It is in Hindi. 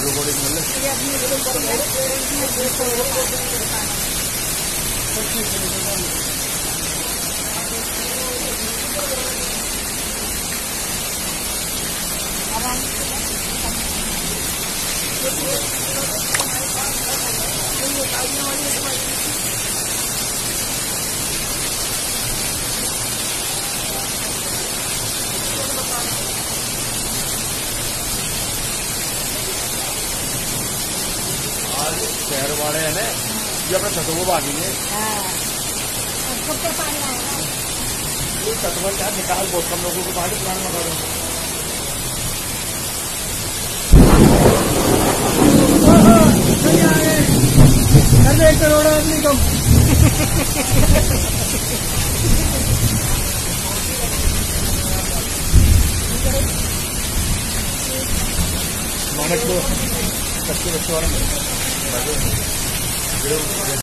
शहर वाले है ना, ये अपने छतों को बांधेंगे। कब तक पानी आएगा? ये छतों क्या निकाल बहुत कम लोगों को बाहर प्लान मंगा दो। अरे 1 करोड़ आदमी कम। मानक को सबके बच्चों वाले